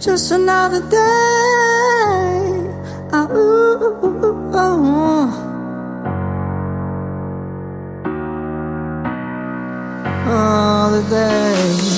just another day. All the day.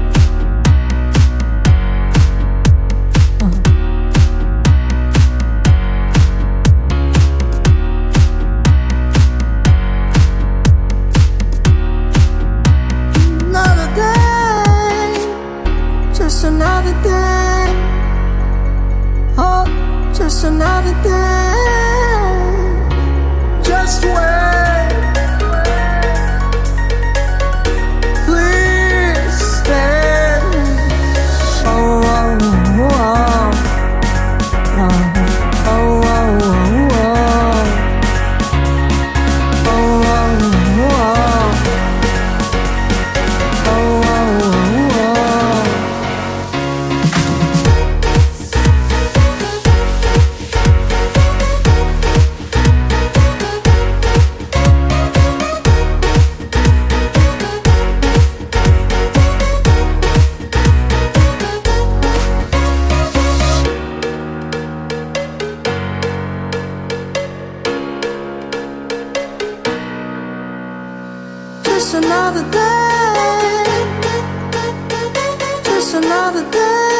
Another day, just another day. Oh, just another day. Just wait, please stay. Oh, oh, oh, oh, oh, oh, oh, oh, oh, just another day, just another day.